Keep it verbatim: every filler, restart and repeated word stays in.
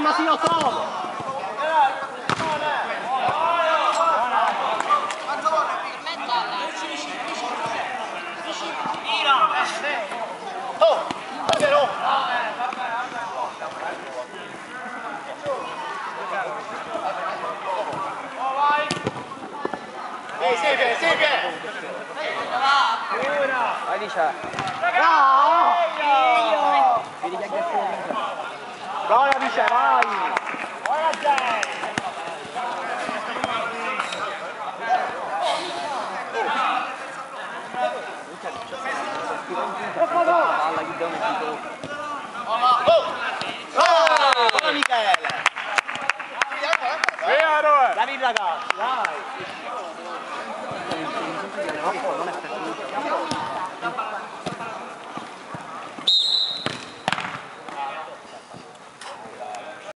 Massimo, top! Oh, davvero? Sì, sì, sì, sì, vai lì c'è. No! Vedi che aggressione. Brava Vice, vai! Palla che